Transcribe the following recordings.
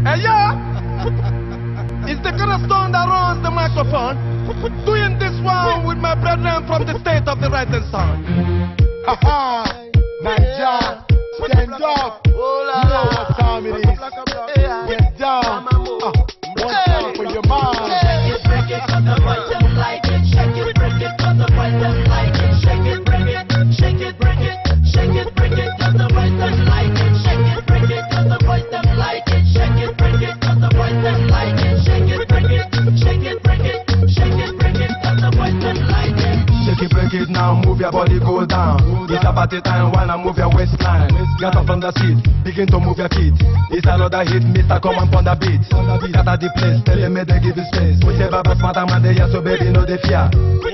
Hey, yeah! It's the cornerstone that runs the microphone. Doing this one with my brethren from the state of the right and sound. Haha! Naija, stand up. You know what time it is. Get down. One time for your mind. Shake it, break it, cause the boys them like it. Shake it, break it, cause the boys them like it. Shake it, break it, shake it, break it. Shake it, break it, cause the boys them like it. Shake it, break it, cause the boys them like it. Shake it, break it, cause the boys them like it. Shake it, break it, shake it, break it. Shake it, break it, cause the boys them like it. Shake it, break it now, move your body, go down. It's a party time, wanna move your waistline. Get up from the seat, begin to move your feet. It's another hit, Mr. Come on the beat. Scatter the place, tell them they give you space. We say Baba smart man, they here, so baby, no they fear.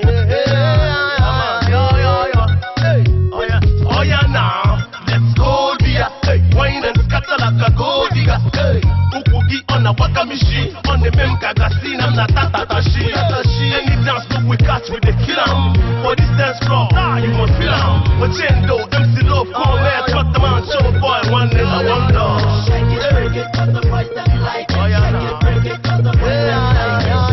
Oh yeah now, let's go dear. Hey, wine and scatter like a gold digger. Hey, Ukugi on a wakamishi, on the Memkagasin, I'm not Tatatashi. Any dance look we catch with the kill. For this dance floor, you must feel am. Ochendo, MC Love, come here, trust the man, show boy, one name I wonder. Shake it, break it, cause the boys them like it. Shake it, break it, cause the boys them like it.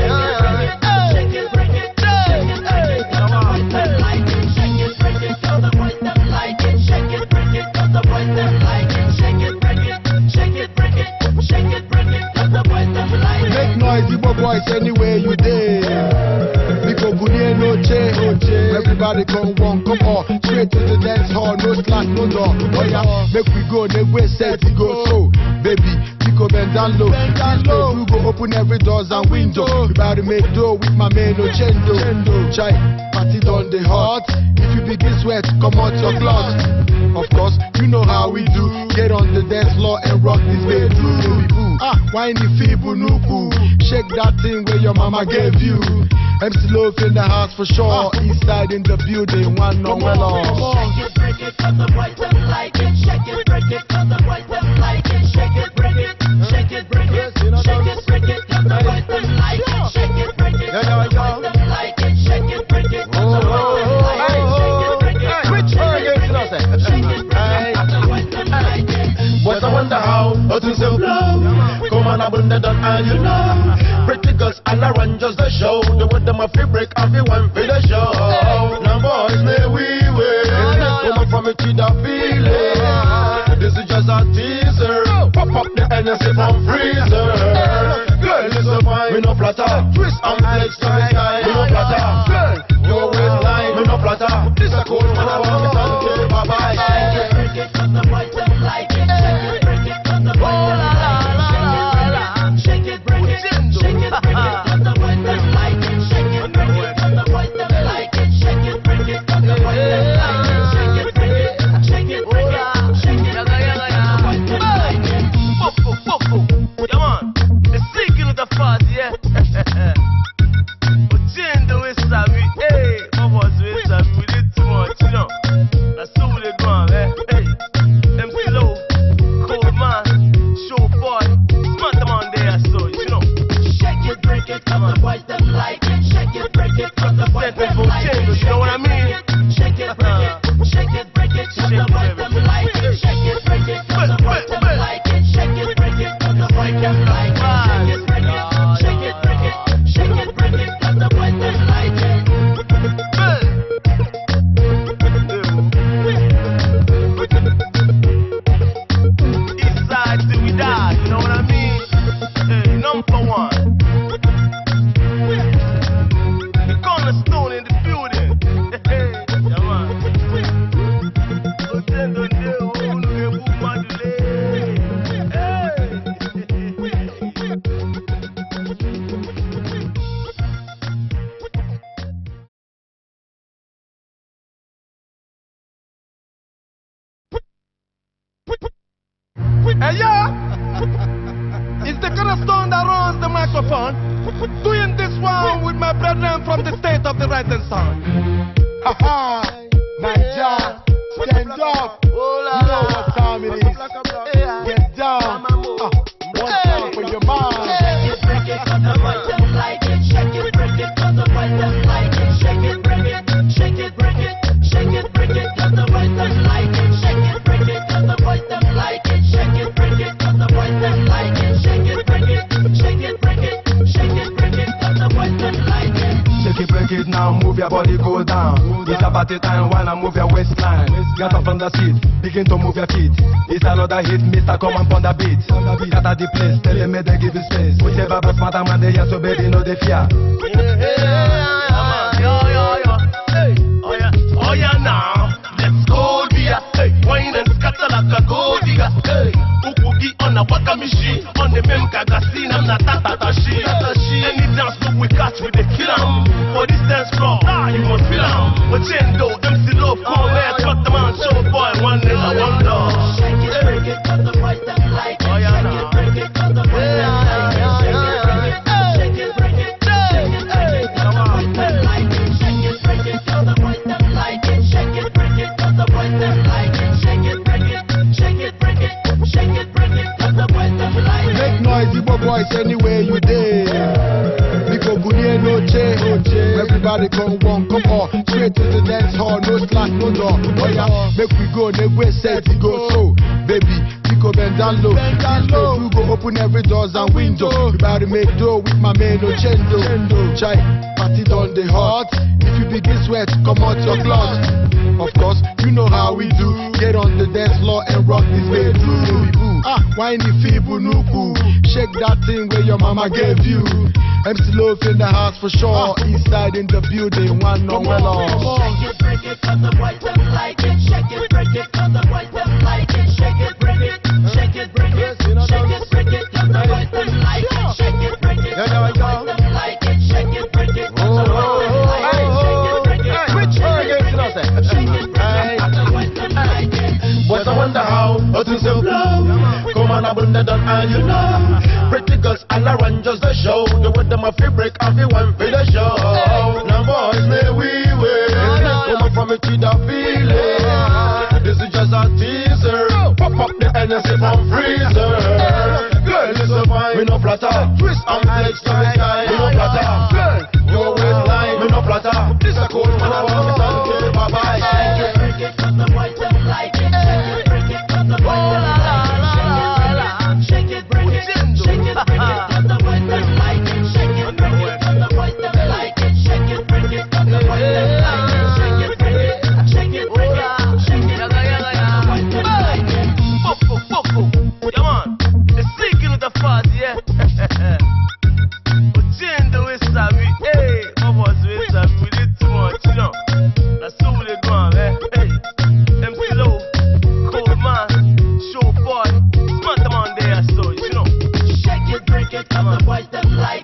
Shake it, break it, shake it, break it, cause the boys them like it. Shake it, break it, cause the boys them like it. Shake it, break it, cause the boys them like it. Shake it, break it, shake it, break it, shake it, break it, cause the boys them like it. Make noise, Igbo boys, anywhere you there. Because good here, no change. Everybody come on, come on. Straight to the dance hall, no slack, no door. Oh yeah, make we go, they way set to go. So, baby, Pico bend down low. You go open every doors and window. We about to make dough with my man, no chendo. Chai, party done the hot. If you begin sweat, come out your closet. Of course, you know how we do. Get on the dance floor and rock this bedroom. Whiny feeble nubu. Shake that thing where your mama gave you. MC Love in the house for sure. East side in the building, one no well off. Shake it, break it, cause the boys them like it. Shake it, break it, cause the boys them like it. Shake it, break it, shake it, break it. Shake it, break it, cause the boys them like it. Shake it, break it, cause the boys them like it. Shake it, break it, cause the boys them like it. Shake it, break it, shake it, break it. Shake it, break it, cause the boys them like it. Boys, I wonder how to say blow. Come on, I'm under done, and you know. Pretty girls all around just the show. The one them a free break, everyone for the show. Now boys, may we wait. Come on from me to the feeling. This is just a teaser. Pop up the energy from freezer. Girl, is a fine, me no flatter. Twist and flex, sky, me no flatter. Girl, your waistline, me no flatter. This a cold man, I want it and kill bye bye. Shake it, break it, cause the boys them like it. Shake it, break it, cause the boys them like it. Shake it, break it, shake it, break it, cause the boys them like it. Shake it, break it, cause the boys them like it. Shake it, break it, cause the boys them like it. Shake it, break it, shake it, break it, shake it, break it, cause the boys them like it. Boko, yeah man, the singing with the fuzz, yeah. Ochendo is Sammy, hey, Bubbles with Sammy, we did too much, you know. That's so we did one, eh? Hey, MC Low, Cold Man, Show Boy, smart man there, so you know. Shake it, break it, cause the boys them like it. Shake it, break it, cause the boys them like it. You know what I mean? Shake it, break it, shake it, break it, cause the boys them like it. Shake it, break it, cause the boys them like it. Shake it, break it, cause the boys them like it. Shake it, break it, shake it, break it, shake it, break it, cause the boys them like it. East side till we die, you know what I mean? Hey, number one. The cornerstone in the building. Hey, yeah man. Ochendo ndewo, unugebu madule. Hey. Hey, yeah! It's the cornerstone that runs the microphone. Doing this one with my brethren from the state of the right and sound. Haha! Naija, stand up. You know what time it is. Get down. One time for your mind. Shake it, break it, cause the boys them like it. Shake it, break it, cause the boys them like it. Shake it, break it, shake it, break it, shake it, break it, cause the boys them like it. Shake it, break it, cause the boys them like it. Shake it, break it, cause the boys them like it. Shake it. down. It's a party time, wanna move your waistline. Get up from the seat, begin to move your feet. It's another hit, Mr. Come and pon the beat. Scatter the place, tell them they give you space. Put your baba smart man, they here, so baby, no they fear. Oh yeah now, let's go dear. Hey, wine and scatter like a gold digger. Hey, Ukugi on a wakamishi, on the memka gasina, I'm not tatatashi. Any dance look we catch with the kill 'em. For this dance floor, you must feel 'em. But Chendo, MC Love, come here, cut the man, show boy, one nigga, one dog. Shake it, break it, 'cause the boys them like it. Shake it, break it, 'cause the boys them like it. Shake it, break it, shake it, break it, 'cause the boys them like it. Shake it, break it, 'cause the boys them like it. Shake it, break it, 'cause the boys them like it. Shake it, break it, shake it, break it, shake it, break it, 'cause the boys them like it. Make noise, Igbo boys, anywhere you there. Because Gunie no change. Everybody come on, straight to the dance hall, no slack, no door. Oh yeah, make we go, we set to go so. Baby, we go bend down low. We go open every doors and window. We about to make dough with my man Ochendo. Chai, party done the hot. If you begin sweat, come out your closet. Of course, you know how we do. Get on the dance floor and rock this way too. Whiny feeble nuku. Shake that thing where your mama gave you. MC Love in the house for sure. Inside in the building, one no well on. Shake it, break it, 'cause the boys them like it. Shake it, break it, 'cause the boys them like it. Shake it, break it, shake it, break it, shake it, break it, 'cause the boys them like it. Shake it, break it, 'cause the boys them like it. Shake it, break it, 'cause the boys them like it. Shake it, break it, shake it, break it, shake it, break it, 'cause the boys them like it. Boys, I wonder how things will blow. Come on, I bring that down, and you know. Pretty girls all around just the show. The way them a feel break, everyone feel the show. Now boys, may we wait. Come on from it to the feeling. This is just a teaser. Pop up the energy from freezer. Girl, it's so fine, me no flatter. Twist and flex to the sky, me no flatter. Girl, your waistline, me no flatter. This a cold man, I want me to bye bye. Shake it, break it, 'cause the boys them like it. Shake it, break it, 'cause the boys them like it. Shake it, break it, shake it, break it, 'cause the boys them like it. Shake it, break it, 'cause the boys them like it. Shake it, break it, 'cause the boys them like it. Shake it, break it, shake it, break it, shake it, break it, 'cause the boys them like it. Boko, yeah man, the seeking of the fast, yeah. Ochendo is savvy, hey, Bubbles is savvy, we did too much, you know. That's so we did one, man. Hey, MC Low, Cold Man, Show Boy, smart man there, so you know. Shake it, break it, 'cause the boys them like